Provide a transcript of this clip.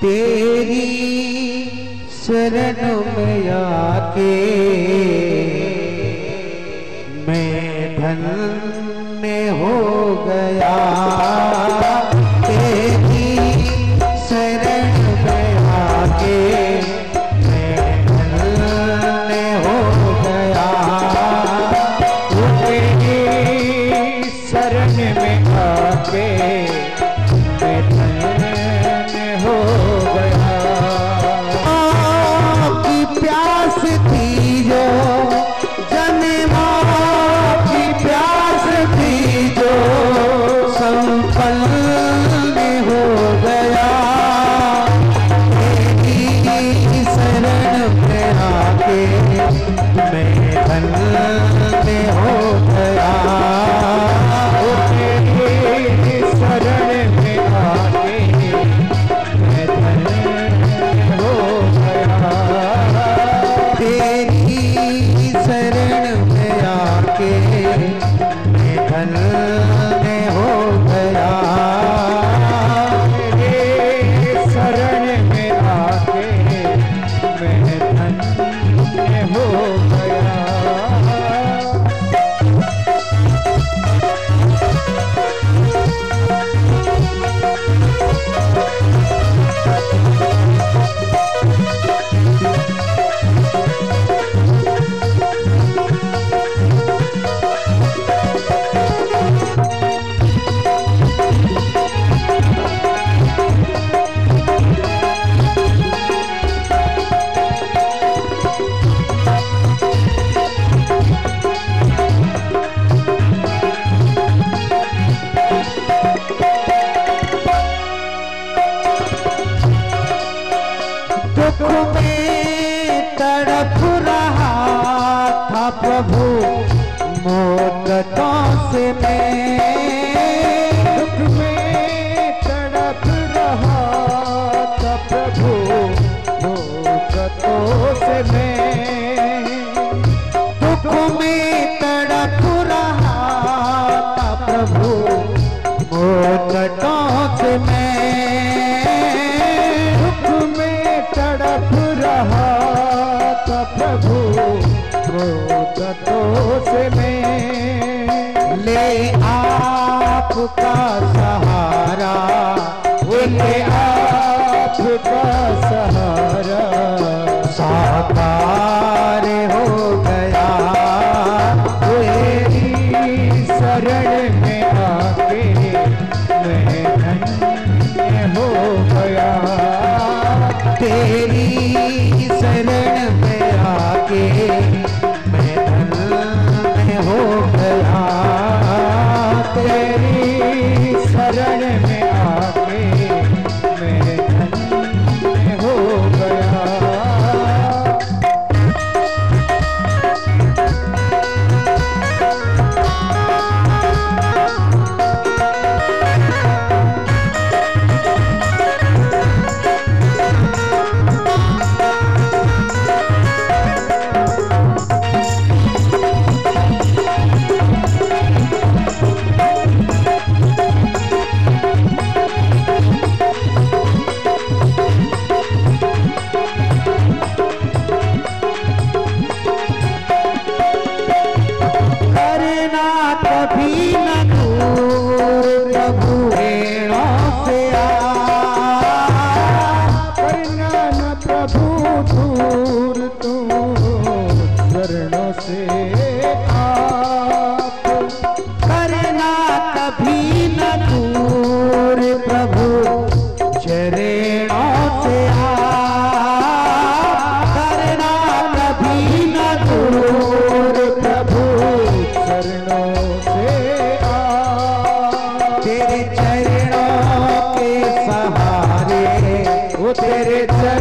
तेरी शरण में आके मैं धन्य हो गया। तेरी शरण में आके मैं धन्य हो गया। तेरी शरण में आके मैं धन्य हो गया। आपकी प्यास थी जो जन्मा की प्यास थी जो संपन्न हो गया। तेरी शरण में आके मैं धन्य हो गया। तेरी शरण में आके मैं धन्य हो गया। तेरी शरण में आके मैं धन्य हो गया। तेरी शरण में आके मैं धन्य हो गया। दुख में तड़प रहा था प्रभु मोहब्बतों से मैं। दुख में तड़प रहा था प्रभु मोहब्बतों से मैं। दुख में तड़प रहा था प्रभु मोहब्बतों से मैं। तड़प रहा था प्रभु मोहब्बतों से मैं। ले आपका सहारा, ले आपका सहारा साकार हो गया। तेरी शरण में आके मैं धन्य हो गया। तेरी शरण में आके मैं धन्य हो गया। तेरी शरण में आके मैं धन्य हो गया। करना कभी न दूर प्रभु प्रेरणों से करना न प्रभु दूर तू चरणों से आप। करना कभी न दूर प्रभु चरणों से करना कभी न दूर प्रभु चरणों से आप। तेरे चरणों के सहारे वो तेरे